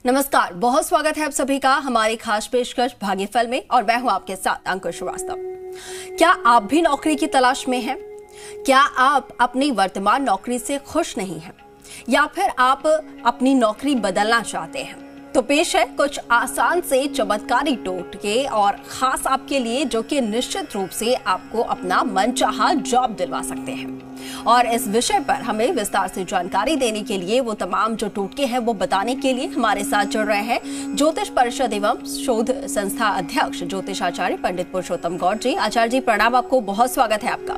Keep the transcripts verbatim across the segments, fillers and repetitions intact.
नमस्कार, बहुत स्वागत है आप सभी का हमारी खास पेशकश भाग्यफल में और मैं हूं आपके साथ अंकुर श्रीवास्तव। क्या आप भी नौकरी की तलाश में हैं? क्या आप अपनी वर्तमान नौकरी से खुश नहीं हैं या फिर आप अपनी नौकरी बदलना चाहते हैं? तो पेश है कुछ आसान से चमत्कारी टोटके और खास आपके लिए जो कि निश्चित रूप से आपको अपना मनचाहा जॉब दिलवा सकते हैं। और इस विषय पर हमें विस्तार से जानकारी देने के लिए वो तमाम जो टोटके हैं वो बताने के लिए हमारे साथ जुड़ रहे हैं ज्योतिष परिषद एवं शोध संस्था अध्यक्ष ज्योतिष आचार्य पंडित पुरुषोत्तम गौड़ जी। आचार्य जी प्रणाम, आपको बहुत स्वागत है आपका।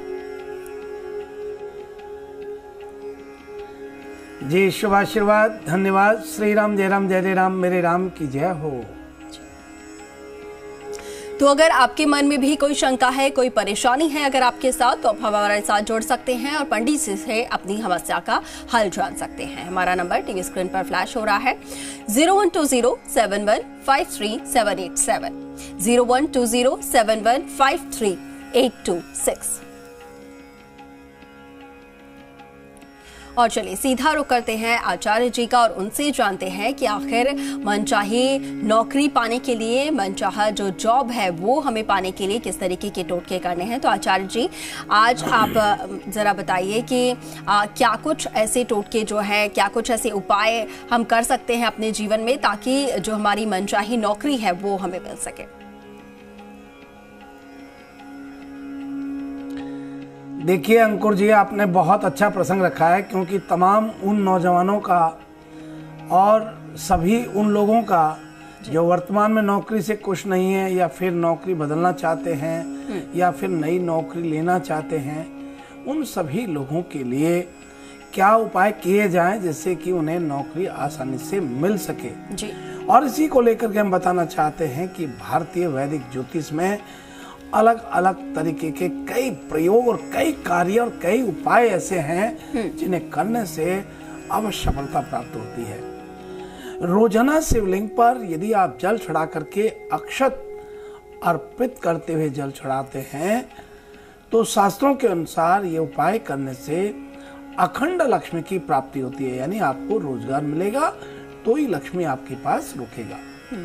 जी शुभ आशीर्वाद, धन्यवाद। श्री राम, जय राम, जय जय राम, मेरे राम की जय हो। तो अगर आपके मन में भी कोई शंका है, कोई परेशानी है अगर आपके साथ, तो आप हमारे साथ जुड़ सकते हैं और पंडित जी से अपनी समस्या का हल जान सकते हैं। हमारा नंबर टीवी स्क्रीन पर फ्लैश हो रहा है zero one two zero seven one five three seven eight seven, zero one two zero seven one five three eight two six. और चलिए सीधा रुख करते हैं आचार्य जी का और उनसे जानते हैं कि आखिर मनचाही नौकरी पाने के लिए, मनचाहा जो जॉब है वो हमें पाने के लिए किस तरीके के टोटके करने हैं। तो आचार्य जी आज आप जरा बताइए कि आ, क्या कुछ ऐसे टोटके जो है, क्या कुछ ऐसे उपाय हम कर सकते हैं अपने जीवन में ताकि जो हमारी मनचाही नौकरी है वो हमें मिल सके। देखिए अंकुर जी, आपने बहुत अच्छा प्रसंग रखा है, क्योंकि तमाम उन नौजवानों का और सभी उन लोगों का जो वर्तमान में नौकरी से खुश नहीं है या फिर नौकरी बदलना चाहते हैं या फिर नई नौकरी लेना चाहते हैं, उन सभी लोगों के लिए क्या उपाय किए जाएं जिससे कि उन्हें नौकरी आसानी से मिल सके जी। और इसी को लेकर के हम बताना चाहते हैं कि भारतीय वैदिक ज्योतिष में अलग अलग तरीके के कई प्रयोग और कई कार्य और कई उपाय ऐसे हैं जिन्हें करने से अवश्य सफलता प्राप्त होती है। रोजाना शिवलिंग पर यदि आप जल चढ़ा करके अक्षत अर्पित करते हुए जल चढ़ाते हैं तो शास्त्रों के अनुसार ये उपाय करने से अखंड लक्ष्मी की प्राप्ति होती है, यानी आपको रोजगार मिलेगा तो ही लक्ष्मी आपके पास रुकेगा।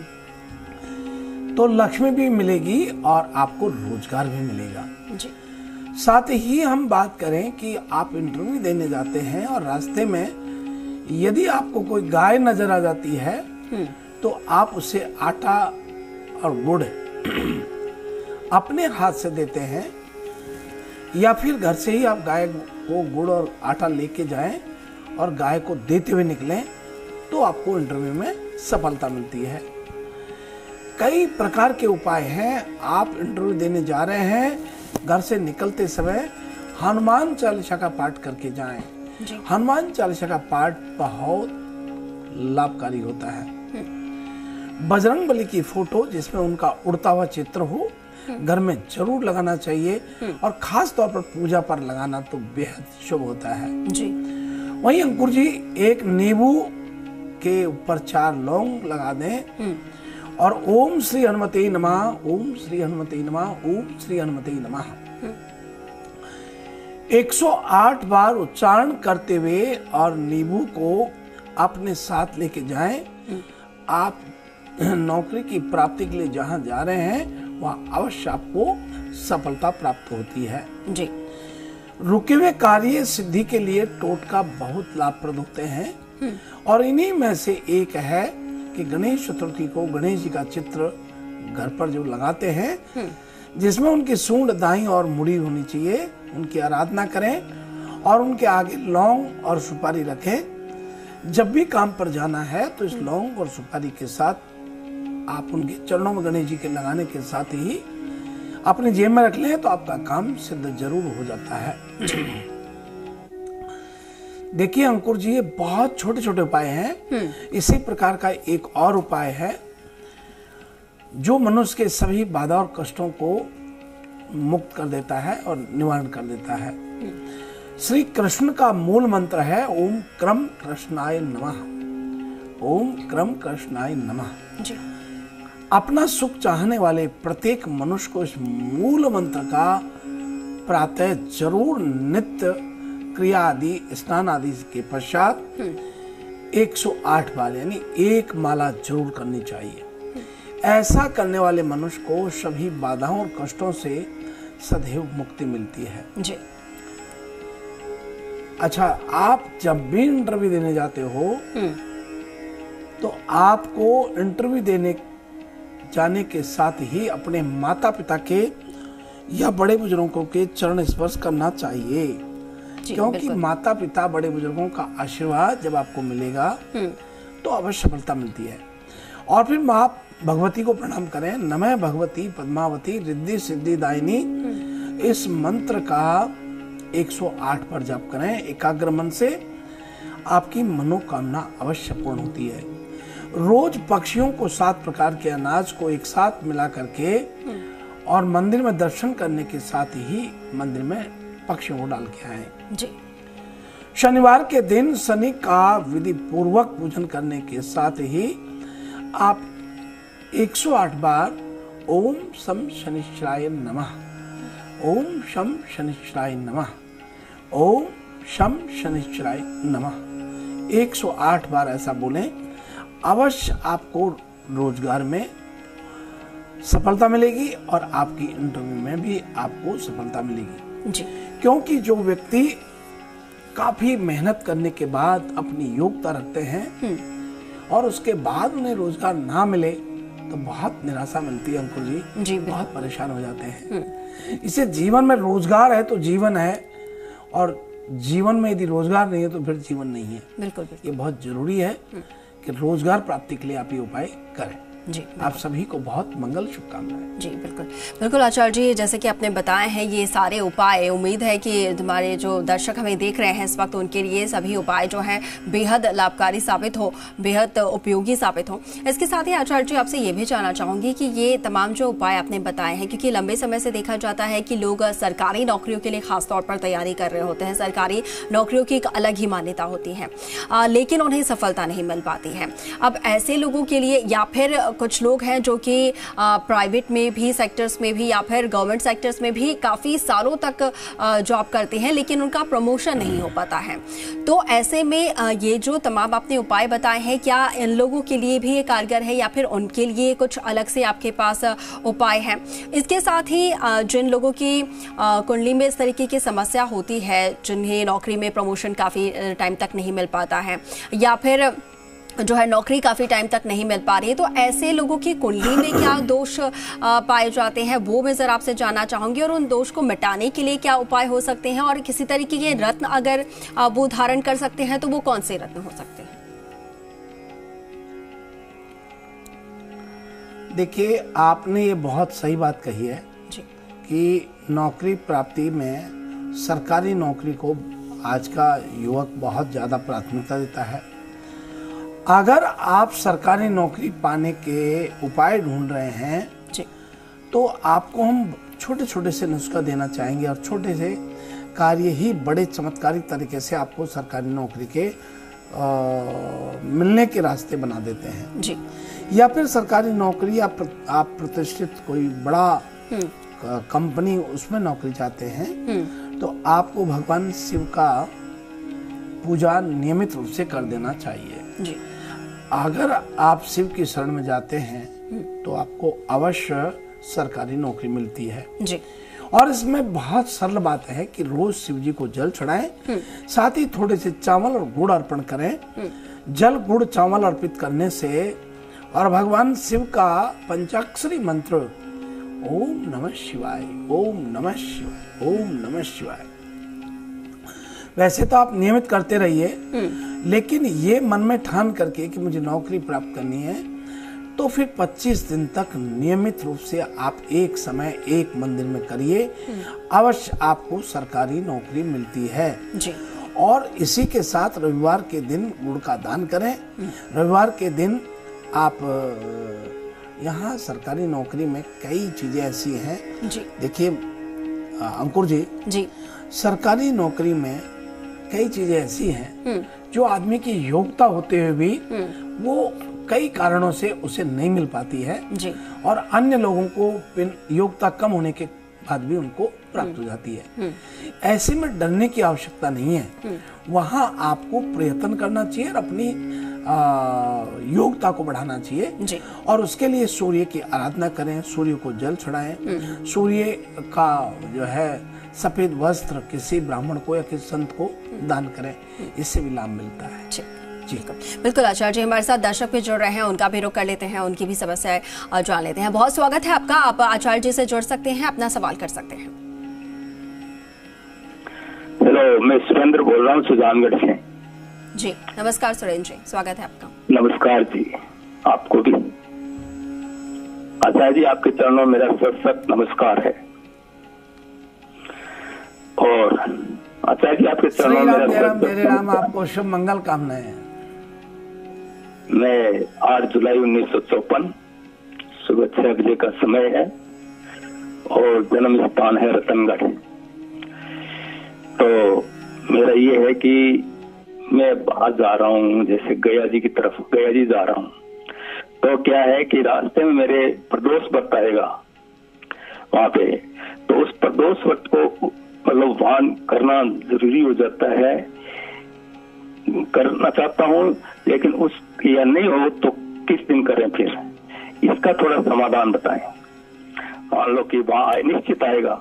तो लक्ष्मी भी मिलेगी और आपको रोजगार भी मिलेगा जी। साथ ही हम बात करें कि आप इंटरव्यू देने जाते हैं और रास्ते में यदि आपको कोई गाय नजर आ जाती है तो आप उसे आटा और गुड़ अपने हाथ से देते हैं या फिर घर से ही आप गाय को गुड़ और आटा लेके जाएं और गाय को देते हुए निकलें तो आपको इंटरव्यू में सफलता मिलती है। कई प्रकार के उपाय हैं। आप इंटरव्यू देने जा रहे हैं, घर से निकलते समय हनुमान चालीसा का पाठ करके जाएं। हनुमान चालीसा का पाठ बहुत लाभकारी होता है। बजरंग बली की फोटो जिसमें उनका उड़ता हुआ चित्र हो घर में जरूर लगाना चाहिए और खास तौर पर पूजा पर लगाना तो बेहद शुभ होता है जी। वहीं अंकुर जी, एक नींबू के ऊपर चार लौंग लगा दें और ओम श्री हनुमते नमः, ओम श्री हनुमते नमः, ओम श्री हनुमते नमः एक सौ आठ बार उच्चारण करते हुए और नींबू को अपने साथ लेके जाएं। आप नौकरी की प्राप्ति के लिए जहां जा रहे हैं वहां अवश्य आपको सफलता प्राप्त होती है जी। रुके हुए कार्य सिद्धि के लिए टोटका बहुत लाभप्रद होते हैं और इन्हीं में से एक है कि गणेश चतुर्थी को गणेश जी का चित्र घर पर जो लगाते हैं जिसमें उनकी सूंड, दाई और मुड़ी होनी चाहिए, उनकी आराधना करें और उनके आगे लौंग और सुपारी रखें। जब भी काम पर जाना है तो इस लौंग और सुपारी के साथ आप उनके चरणों में गणेश जी के लगाने के साथ ही अपने जेब में रख लें तो आपका काम सिद्ध जरूर हो जाता है। देखिए अंकुर जी, ये बहुत छोटे छोटे उपाय हैं। इसी प्रकार का एक और उपाय है जो मनुष्य के सभी बाधा और कष्टों को मुक्त कर देता है और निवारण कर देता है। श्री कृष्ण का मूल मंत्र है ओम क्रम कृष्णाय नमः, ओम क्रम कृष्णाय नमः जी। अपना सुख चाहने वाले प्रत्येक मनुष्य को इस मूल मंत्र का प्रातः जरूर नित्य क्रिया आदि, स्नान आदि के पश्चात एक सौ आठ बार यानी एक माला जरूर करनी चाहिए। ऐसा करने वाले मनुष्य को सभी बाधाओं और कष्टों से सदैव मुक्ति मिलती है जी। अच्छा, आप जब भी इंटरव्यू देने जाते हो तो आपको इंटरव्यू देने जाने के साथ ही अपने माता पिता के या बड़े बुजुर्गों के चरण स्पर्श करना चाहिए, क्योंकि माता पिता बड़े बुजुर्गों का आशीर्वाद जब आपको मिलेगा तो अवश्य सफलता मिलती है। और फिर आप भगवती को प्रणाम करें। नमः भगवती पद्मावती रिद्धि सिद्धि दायिनी, इस मंत्र का एक सौ आठ बार जाप करें एकाग्र मन से, आपकी मनोकामना अवश्य पूर्ण होती है। रोज पक्षियों को सात प्रकार के अनाज को एक साथ मिला करके और मंदिर में दर्शन करने के साथ ही मंदिर में पक्षियों को डाल के आए जी। शनिवार के दिन शनि का विधि पूर्वक पूजन करने के साथ ही आप एक सौ आठ बार ओम शम शनिश्चराय नमः, ओम शम शनिश्चराय नमः, ओम शम शनिश्चराय नमः एक सौ आठ बार ऐसा बोलें। अवश्य आपको रोजगार में सफलता मिलेगी और आपकी इंटरव्यू में भी आपको सफलता मिलेगी जी। क्योंकि जो व्यक्ति काफी मेहनत करने के बाद अपनी योग्यता रखते हैं और उसके बाद उन्हें रोजगार ना मिले तो बहुत निराशा मिलती है अंकुर जी, जी बहुत परेशान हो जाते हैं। इसे जीवन में रोजगार है तो जीवन है, और जीवन में यदि रोजगार नहीं है तो फिर जीवन नहीं है। बिल्कुल, बिल्कुल। ये बहुत जरूरी है कि रोजगार प्राप्ति के लिए आप ये उपाय करें जी। आप सभी को बहुत मंगल शुभकामनाएं। जी बिल्कुल बिल्कुल आचार्य जी, जैसे कि आपने बताए हैं ये सारे उपाय, उम्मीद है कि हमारे जो दर्शक हमें देख रहे हैं इस वक्त उनके लिए सभी उपाय जो हैं बेहद लाभकारी साबित हो, बेहद उपयोगी साबित हो। इसके साथ ही आचार्य जी आपसे ये भी जानना चाहूंगी कि ये तमाम जो उपाय आपने बताए हैं, क्योंकि लंबे समय से देखा जाता है कि लोग सरकारी नौकरियों के लिए खासतौर पर तैयारी कर रहे होते हैं, सरकारी नौकरियों की एक अलग ही मान्यता होती है, आ, लेकिन उन्हें सफलता नहीं मिल पाती है। अब ऐसे लोगों के लिए, या फिर कुछ लोग हैं जो कि प्राइवेट में भी सेक्टर्स में भी या फिर गवर्नमेंट सेक्टर्स में भी काफ़ी सालों तक जॉब करते हैं लेकिन उनका प्रमोशन नहीं हो पाता है, तो ऐसे में आ, ये जो तमाम आपने उपाय बताए हैं क्या इन लोगों के लिए भी ये कारगर है या फिर उनके लिए कुछ अलग से आपके पास उपाय हैं? इसके साथ ही आ, जिन लोगों की आ, कुंडली में इस तरीके की समस्या होती है, जिन्हें नौकरी में प्रमोशन काफ़ी टाइम तक नहीं मिल पाता है या फिर जो है नौकरी काफी टाइम तक नहीं मिल पा रही है, तो ऐसे लोगों की कुंडली में क्या दोष पाए जाते हैं वो मैं जरा आपसे जानना चाहूंगी, और उन दोष को मिटाने के लिए क्या उपाय हो सकते हैं, और किसी तरीके के रत्न अगर वो धारण कर सकते हैं तो वो कौन से रत्न हो सकते हैं? देखिए, आपने ये बहुत सही बात कही है जी। कि नौकरी प्राप्ति में सरकारी नौकरी को आज का युवक बहुत ज्यादा प्राथमिकता देता है। अगर आप सरकारी नौकरी पाने के उपाय ढूंढ रहे हैं जी। तो आपको हम छोटे छोटे से नुस्खा देना चाहेंगे और छोटे से कार्य ही बड़े चमत्कारिक तरीके से आपको सरकारी नौकरी के आ, मिलने के रास्ते बना देते हैं जी। या फिर सरकारी नौकरी या प्र, आप प्रतिष्ठित कोई बड़ा कंपनी उसमें नौकरी चाहते हैं तो आपको भगवान शिव का पूजा नियमित रूप से कर देना चाहिए जी। अगर आप शिव की शरण में जाते हैं तो आपको अवश्य सरकारी नौकरी मिलती है जी। और इसमें बहुत सरल बात है कि रोज शिव जी को जल चढ़ाएं, साथ ही थोड़े से चावल और गुड़ अर्पण करें। जल गुड़ चावल अर्पित करने से और भगवान शिव का पंचाक्षरी मंत्र ओम नमः शिवाय, ओम नमः शिवाय, ओम नमः शिवाय, वैसे तो आप नियमित करते रहिए, लेकिन ये मन में ठान करके कि मुझे नौकरी प्राप्त करनी है तो फिर पच्चीस दिन तक नियमित रूप से आप एक समय एक मंदिर में करिए, अवश्य आपको सरकारी नौकरी मिलती है जी। और इसी के साथ रविवार के दिन गुड़ का दान करें। रविवार के दिन आप यहाँ सरकारी नौकरी में कई चीजें ऐसी हैं जी। देखिए अंकुर जी जी सरकारी नौकरी में कई चीजें ऐसी हैं जो आदमी की योग्यता होते हुए भी वो कई कारणों से उसे नहीं मिल पाती है जी। और अन्य लोगों को योग्यता कम होने के बाद भी उनको प्राप्त हो जाती है। ऐसे में डरने की आवश्यकता नहीं है, वहां आपको प्रयत्न करना चाहिए और अपनी योग्यता को बढ़ाना चाहिए जी। और उसके लिए सूर्य की आराधना करें, सूर्य को जल चढ़ाएं, सूर्य का जो है सफेद वस्त्र किसी ब्राह्मण को या किसी संत को दान करें, इससे भी लाभ मिलता है। जी बिल्कुल आचार्य जी, हमारे साथ दर्शक भी जुड़ रहे हैं, उनका भी रुख कर लेते हैं, उनकी भी समस्याएं जान लेते हैं। बहुत स्वागत है आपका, आप आचार्य जी से जुड़ सकते हैं, अपना सवाल कर सकते हैं। हेलो, मैं सुरेंद्र बोल रहा हूँ सुजानगढ़ से। जी नमस्कार सुरेंद्र जी, स्वागत है आपका। नमस्कार जी, आपको भी। आचार्य जी, आपके चरणों में मेरा सत सत नमस्कार है। और आचार्य जी, आपके चरणों में मेरा मेरे नाम आपको शुभ मंगल कामनाएं। मैं आठ जुलाई उन्नीस सौ चौपन सुबह छह बजे का समय है और जन्म स्थान है रतनगढ़। तो मेरा ये है कि मैं बाहर जा रहा हूँ, जैसे गया जी की तरफ गया जी जा रहा हूँ। तो क्या है कि रास्ते में मेरे प्रदोष व्रत आएगा वहां पे, तो उस प्रदोष व्रत को मतलब वाहन करना जरूरी हो जाता है, करना चाहता हूँ, लेकिन उस या नहीं हो तो किस दिन करें फिर, इसका थोड़ा समाधान बताएं। मान लो कि वहां निश्चित आएगा।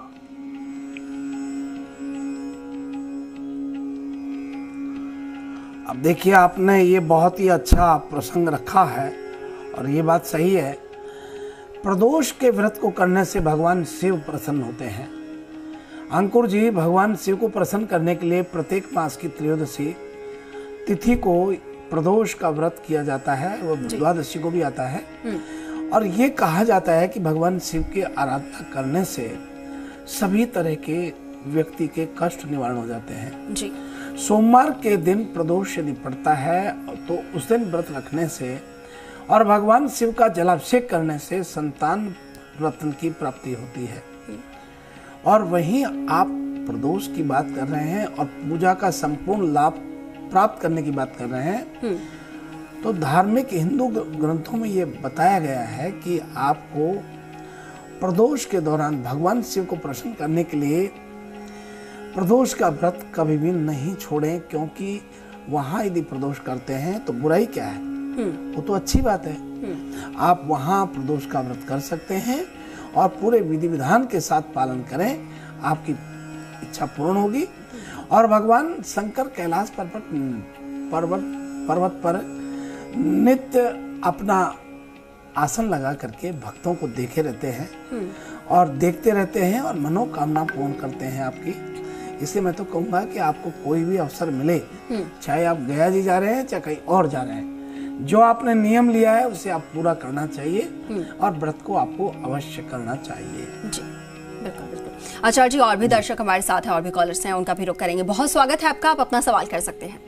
अब देखिए, आपने ये बहुत ही अच्छा प्रसंग रखा है और ये बात सही है। प्रदोष के व्रत को करने से भगवान शिव प्रसन्न होते हैं। अंकुर जी, भगवान शिव को प्रसन्न करने के लिए प्रत्येक मास की त्रयोदशी तिथि को प्रदोष का व्रत किया जाता है, वो द्वादशी को भी आता है। और ये कहा जाता है कि भगवान शिव की आराधना करने से सभी तरह के व्यक्ति के कष्ट निवारण हो जाते हैं जी। सोमवार के दिन प्रदोष यदि पड़ता है तो उस दिन व्रत रखने से और भगवान शिव का जलाभिषेक करने से संतान रत्न की प्राप्ति होती है। और वहीं आप प्रदोष की बात कर रहे हैं और पूजा का संपूर्ण लाभ प्राप्त करने की बात कर रहे हैं, तो धार्मिक हिंदू ग्रंथों में ये बताया गया है कि आपको प्रदोष के दौरान भगवान शिव को प्रसन्न करने के लिए प्रदोष का व्रत कभी भी नहीं छोड़ें, क्योंकि वहां यदि प्रदोष करते हैं तो बुराई क्या है, वो तो अच्छी बात है। आप वहां प्रदोष का व्रत कर सकते हैं और पूरे विधि विधान के साथ पालन करें, आपकी इच्छा पूर्ण होगी। और भगवान शंकर कैलाश पर्वत पर्वत पर्वत पर नित्य अपना आसन लगा करके भक्तों को देखे रहते हैं और देखते रहते हैं और मनोकामना पूर्ण करते हैं आपकी। इसलिए मैं तो कहूँगा कि आपको कोई भी अवसर मिले, चाहे आप गया जी जा रहे हैं चाहे कहीं और जा रहे हैं, जो आपने नियम लिया है उसे आप पूरा करना चाहिए और व्रत को आपको अवश्य करना चाहिए। जी बिल्कुल बिल्कुल। आचार्य जी, और भी दर्शक हमारे साथ हैं और भी कॉलर्स हैं, उनका भी रुख करेंगे। बहुत स्वागत है आपका, आप अपना सवाल कर सकते हैं।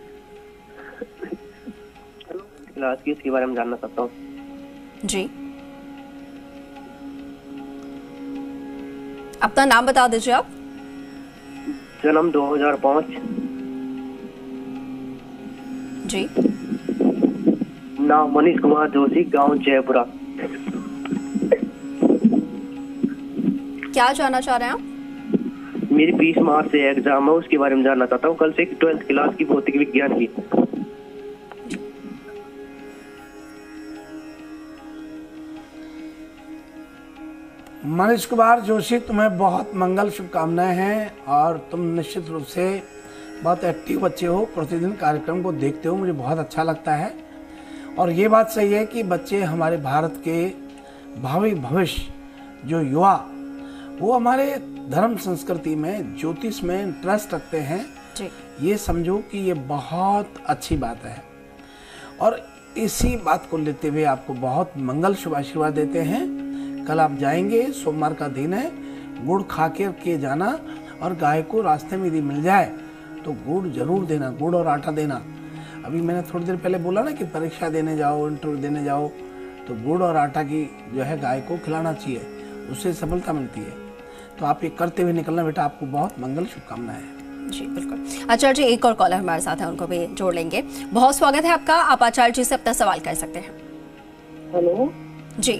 क्लास की इसके बारे में जानना चाहता हूँ। जी, अपना नाम बता दीजिए आप। जन्म दो हज़ार पाँच। जी। नाम मनीष कुमार जोशी, गांव जयपुरा। क्या जानना चाह रहे हैं आप? मेरी बीस मार्च से एग्जाम है, उसके बारे में जानना चाहता हूँ। कल से ट्वेल्थ क्लास की भौतिक विज्ञान की। मनीष कुमार जोशी, तुम्हें बहुत मंगल शुभकामनाएं हैं और तुम निश्चित रूप से बहुत एक्टिव बच्चे हो, प्रतिदिन कार्यक्रम को देखते हो, मुझे बहुत अच्छा लगता है। और ये बात सही है कि बच्चे हमारे भारत के भावी भविष्य जो युवा, वो हमारे धर्म संस्कृति में ज्योतिष में इंटरेस्ट रखते हैं जी। ये समझो कि ये बहुत अच्छी बात है और इसी बात को लेते हुए आपको बहुत मंगल शुभ आशीर्वाद देते हैं। कल आप जाएंगे, सोमवार का दिन है, गुड़ खा के जाना और गाय को रास्ते में यदि मिल जाए तो गुड़ जरूर देना, गुड़ और आटा देना। अभी मैंने थोड़ी देर पहले बोला ना कि परीक्षा देने जाओ, इंटरव्यू देने जाओ तो गुड़ और आटा की जो है गाय को खिलाना चाहिए, उससे सफलता मिलती है। तो आप ये करते हुए निकलना बेटा, आपको बहुत मंगल शुभकामनाएं। जी बिल्कुल। आचार्य जी, एक और कॉलर हमारे साथ है, उनको भी जोड़ लेंगे। बहुत स्वागत है आपका, आप आचार्य जी से अपना सवाल कर सकते हैं। हेलो जी।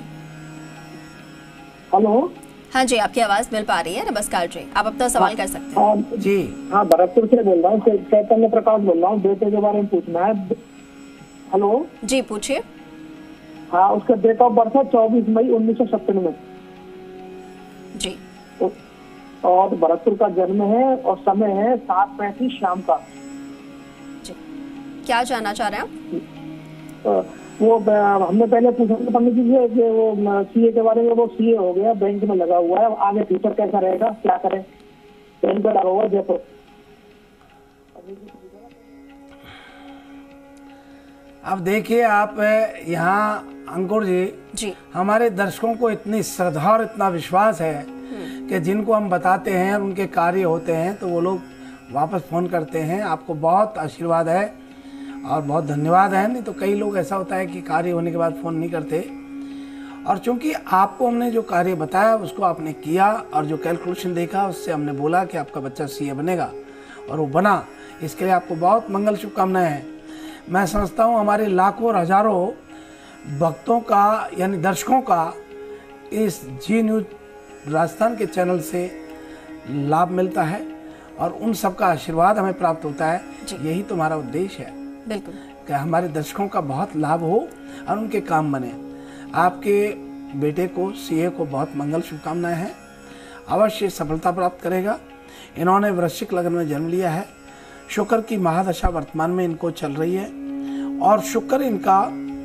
हेलो। हाँ जी, आपकी आवाज मिल पा रही है। नमस्कार जी, आप अपना सवाल कर सकते हैं। जी हाँ, भरतपुर से बोल रहा हूँ, चैतन्य प्रकाश बोल रहा हूँ। बेटे के बारे में पूछना है। हेलो जी पूछिए। हाँ, उसका डेट ऑफ बर्थ है चौबीस मई उन्नीस सौ सत्तानवे जी। और भरतपुर का जन्म है और समय है सात पैंतीस शाम का। जी, क्या जानना चाह रहे हैं आप? वो हमने पहले पूछा था पंडित जी से कि वो सीए के बारे में, वो सीए हो गया, बैंक में लगा हुआ है, आगे फ्यूचर कैसा रहेगा, क्या करें? बैंक में लगा हुआ है जयपुर। अब देखिए आप यहाँ अंकुर जी, जी हमारे दर्शकों को इतनी श्रद्धा और इतना विश्वास है कि जिनको हम बताते हैं और उनके कार्य होते हैं तो वो लोग वापस फोन करते हैं। आपको बहुत आशीर्वाद है और बहुत धन्यवाद है। नहीं तो कई लोग ऐसा होता है कि कार्य होने के बाद फोन नहीं करते, और चूंकि आपको हमने जो कार्य बताया उसको आपने किया और जो कैलकुलेशन देखा उससे हमने बोला कि आपका बच्चा सीए बनेगा और वो बना, इसके लिए आपको बहुत मंगल शुभकामनाएं हैं। मैं समझता हूँ हमारे लाखों और हजारों भक्तों का यानी दर्शकों का इस जी न्यूज राजस्थान के चैनल से लाभ मिलता है और उन सबका आशीर्वाद हमें प्राप्त होता है। यही तो हमारा उद्देश्य है, बिल्कुल, कि हमारे दर्शकों का बहुत लाभ हो और उनके काम बने। आपके बेटे को सीए को बहुत मंगल शुभकामनाएं हैं, अवश्य सफलता प्राप्त करेगा। इन्होंने वृश्चिक लग्न में जन्म लिया है। शुक्र की महादशा वर्तमान में इनको चल रही है और शुक्र इनका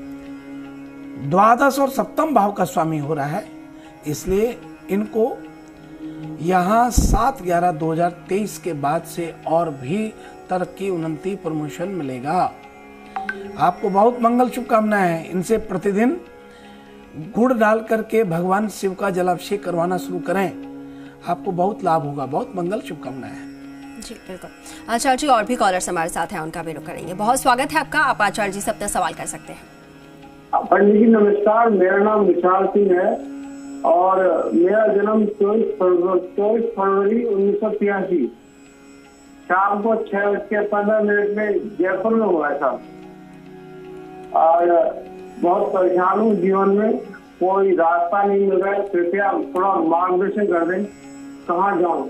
द्वादश और सप्तम भाव का स्वामी हो रहा है, इसलिए इनको यहाँ सात ग्यारह दो हजार तेईस के बाद से और भी तरक्की, उन्नति, प्रमोशन मिलेगा। आपको बहुत मंगल शुभकामनाएं हैं। इनसे प्रतिदिन गुड़ डाल करके भगवान शिव का जलाभिषेक करवाना शुरू करें, आपको बहुत लाभ होगा। बहुत मंगल शुभकामनाएं हैं। जी बिल्कुल। आचार्य जी और भी कॉलर्स हमारे साथ हैं, उनका भी रुख करेंगे। बहुत स्वागत है आपका, आप आचार्य जी से अपना सवाल कर सकते हैं। पंडित जी नमस्कार, मेरा नाम विशाल सिंह है और मेरा जन्म चौबीस फरवरी उन्नीस सौ तिरासी शाम को छह बज के पंद्रह मिनट में जयपुर में हुआ था और बहुत परेशान हूँ जीवन में, कोई रास्ता नहीं मिल रहा है, कृपया थोड़ा मार्गदर्शन कर दें, कहाँ जाऊँ?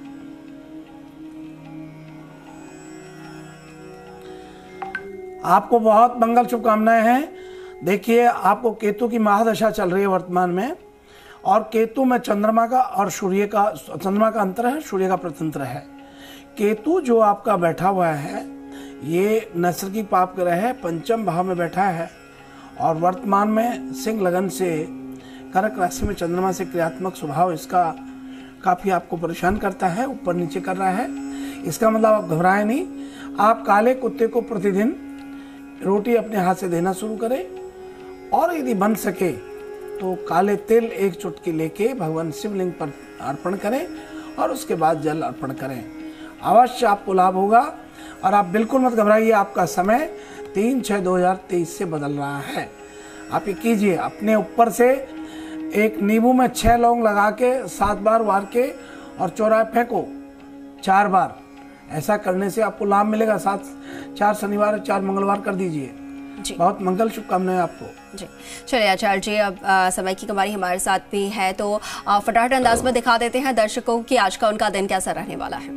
आपको बहुत मंगल शुभकामनाएं हैं। देखिए आपको केतु की महादशा चल रही है वर्तमान में, और केतु में चंद्रमा का और सूर्य का चंद्रमा का अंतर है, सूर्य का प्रतंत्र है। केतु जो आपका बैठा हुआ है ये नैसर्गिक पाप ग्रह है, पंचम भाव में बैठा है और वर्तमान में सिंह लगन से कर्क राशि में चंद्रमा से क्रियात्मक स्वभाव इसका काफी आपको परेशान करता है, ऊपर नीचे कर रहा है। इसका मतलब आप घबराएं नहीं। आप काले कुत्ते को प्रतिदिन रोटी अपने हाथ से देना शुरू करें और यदि बन सके तो काले तिल एक चुटकी लेके भगवान शिवलिंग पर अर्पण करें और उसके बाद जल अर्पण करें, अवश्य आपको लाभ होगा। और आप बिल्कुल मत घबराइए, आपका समय तीन छः दो हजार तेईस से बदल रहा है। आप ये कीजिए, अपने ऊपर से एक नींबू में छह लौंग लगा के सात बार वार के और चौराहे फेंको चार बार। ऐसा करने से आपको लाभ मिलेगा। सात चार शनिवार चार मंगलवार कर दीजिए। बहुत मंगल शुभकामनाएं आपको। जी चलिए आचार्य जी, अब आ, समय की कमारी हमारे साथ भी है तो आ, फटाफट अंदाज में दिखा देते हैं दर्शकों की आज का उनका दिन कैसा रहने वाला है।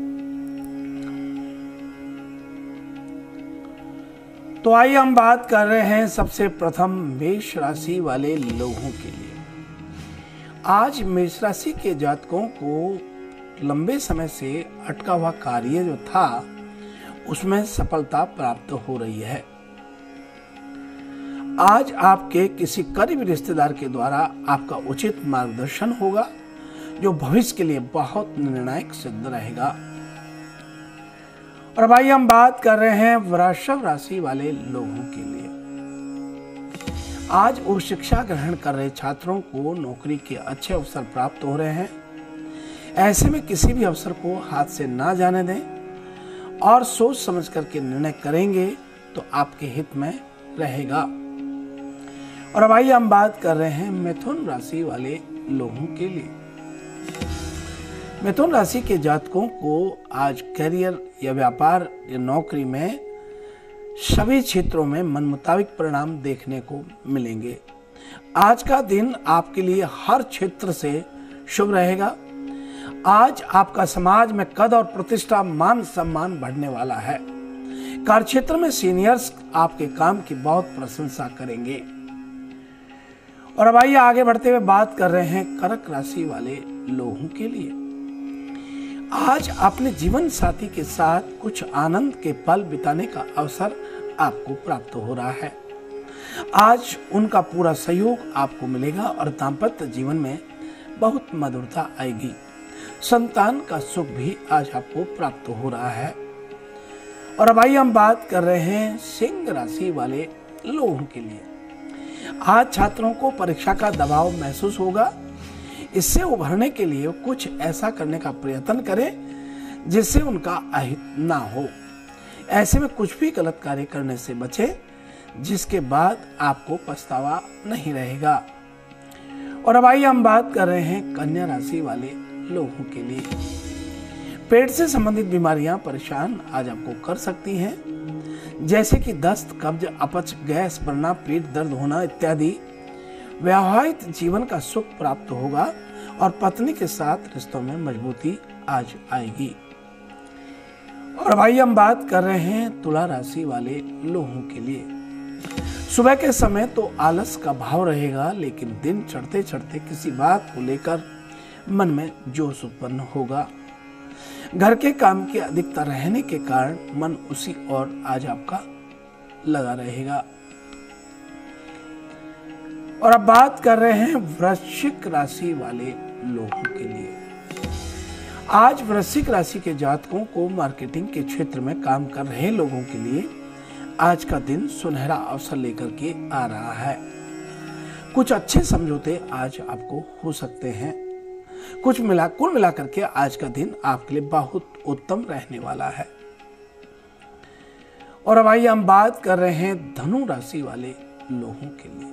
तो आइए हम बात कर रहे हैं सबसे प्रथम मेष राशि वाले लोगों के लिए। आज मेष राशि के जातकों को लंबे समय से अटका हुआ कार्य जो था उसमें सफलता प्राप्त हो रही है। आज आपके किसी करीबी रिश्तेदार के द्वारा आपका उचित मार्गदर्शन होगा जो भविष्य के लिए बहुत निर्णायक सिद्ध रहेगा। और भाई हम बात कर रहे हैं वृषभ राशि वाले लोगों के लिए। आज उच्च शिक्षा ग्रहण कर रहे छात्रों को नौकरी के अच्छे अवसर प्राप्त हो रहे हैं। ऐसे में किसी भी अवसर को हाथ से ना जाने दें और सोच समझ करके निर्णय करेंगे तो आपके हित में रहेगा। और अब आइए हम बात कर रहे हैं मिथुन राशि वाले लोगों के लिए। मिथुन राशि के जातकों को आज करियर या व्यापार या नौकरी में सभी क्षेत्रों में मन मुताबिक परिणाम देखने को मिलेंगे। आज का दिन आपके लिए हर क्षेत्र से शुभ रहेगा। आज आपका समाज में कद और प्रतिष्ठा, मान सम्मान बढ़ने वाला है। कार्यक्षेत्र में सीनियर्स आपके काम की बहुत प्रशंसा करेंगे। और अब आइए आगे बढ़ते हुए बात कर रहे हैं कर्क राशि वाले लोगों के लिए। आज अपने जीवन साथी के साथ कुछ आनंद के पल बिताने का अवसर आपको प्राप्त हो रहा है। आज उनका पूरा सहयोग आपको मिलेगा और दाम्पत्य जीवन में बहुत मधुरता आएगी। संतान का सुख भी आज आपको प्राप्त हो रहा है। और अब आइए हम बात कर रहे हैं सिंह राशि वाले लोगों के लिए। आज छात्रों को परीक्षा का दबाव महसूस होगा। इससे उभरने के लिए कुछ ऐसा करने का प्रयत्न करें जिससे उनका अहित ना हो। ऐसे में कुछ भी गलत कार्य करने से बचें जिसके बाद आपको पछतावा नहीं रहेगा। और अब आइए हम बात कर रहे हैं कन्या राशि वाले लोगों के लिए। पेट से संबंधित बीमारियां परेशान आज आपको कर सकती हैं, जैसे कि दस्त, कब्ज, अपच, गैस बनना, पेट दर्द होना इत्यादि। वैवाहिक जीवन का सुख प्राप्त होगा और पत्नी के साथ रिश्तों में मजबूती आज आएगी। और भाई हम बात कर रहे हैं तुला राशि वाले लोगों के लिए। सुबह के समय तो आलस का भाव रहेगा, लेकिन दिन चढ़ते चढ़ते किसी बात को लेकर मन में जोश उत्पन्न होगा। घर के काम की अधिकता रहने के कारण मन उसी ओर आज आपका लगा रहेगा। और अब बात कर रहे हैं वृश्चिक राशि वाले लोगों के लिए। आज वृश्चिक राशि के जातकों को मार्केटिंग के क्षेत्र में काम कर रहे लोगों के लिए आज का दिन सुनहरा अवसर लेकर के आ रहा है। कुछ अच्छे समझौते आज आपको हो सकते हैं। कुछ मिला कुल मिलाकर के आज का दिन आपके लिए बहुत उत्तम रहने वाला है। और अब आइए हम बात कर रहे हैं धनु राशि वाले लोगों के लिए।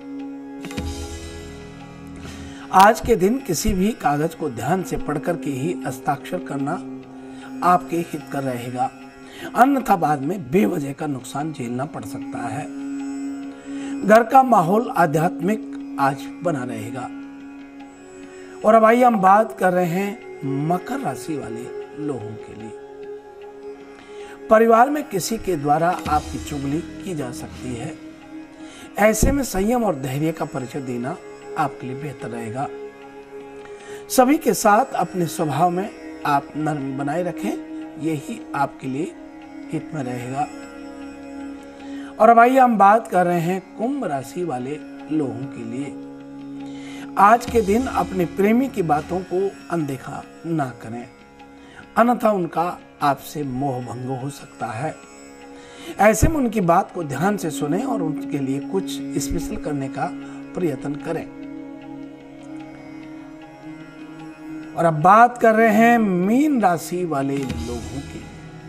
आज के दिन किसी भी कागज को ध्यान से पढ़कर के ही हस्ताक्षर करना आपके हित कर रहेगा, अन्यथा बाद में बेवजह का नुकसान झेलना पड़ सकता है। घर का माहौल आध्यात्मिक आज बना रहेगा। और अब आइए हम बात कर रहे हैं मकर राशि वाले लोगों के लिए। परिवार में किसी के द्वारा आपकी चुगली की जा सकती है। ऐसे में संयम और धैर्य का परिचय देना आपके लिए बेहतर रहेगा। सभी के साथ अपने स्वभाव में आप नरमी बनाए रखें, यही आपके लिए हित में रहेगा। और अब आइए हम बात कर रहे हैं कुंभ राशि वाले लोगों के लिए। आज के दिन अपने प्रेमी की बातों को अनदेखा ना करें, अन्यथा उनका आपसे मोह भंग हो सकता है। ऐसे में उनकी बात को ध्यान से सुनें और उनके लिए कुछ स्पेशल करने का प्रयत्न करें। और अब बात कर रहे हैं मीन राशि वाले लोगों की।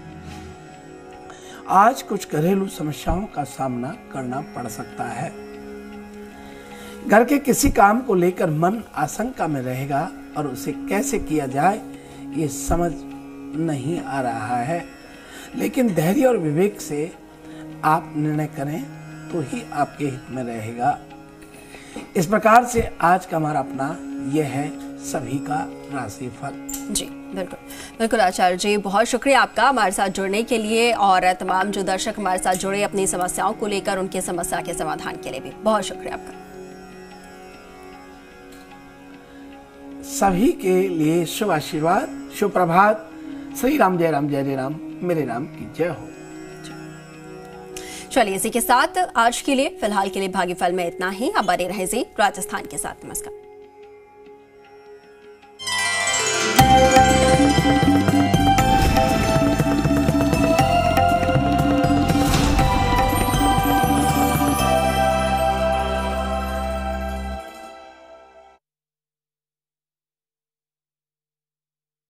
आज कुछ घरेलू समस्याओं का सामना करना पड़ सकता है। घर के किसी काम को लेकर मन आशंका में रहेगा और उसे कैसे किया जाए ये समझ नहीं आ रहा है, लेकिन धैर्य और विवेक से आप निर्णय करें तो ही आपके हित में रहेगा। इस प्रकार से आज का हमारा अपना यह है सभी का राशिफल। जी बिल्कुल बिल्कुल आचार्य जी, बहुत शुक्रिया आपका हमारे साथ जुड़ने के लिए, और तमाम जो दर्शक हमारे साथ जुड़े अपनी समस्याओं को लेकर उनकी समस्या के समाधान के लिए भी बहुत शुक्रिया आपका। सभी के लिए शुभ आशीर्वाद, शुभ प्रभात। श्री राम जय राम जय जय राम, मेरे राम की जय हो। चलिए इसी के साथ आज के लिए फिलहाल के लिए भाग्यफल में इतना ही। अब बने रहे जी राजस्थान के साथ। नमस्कार।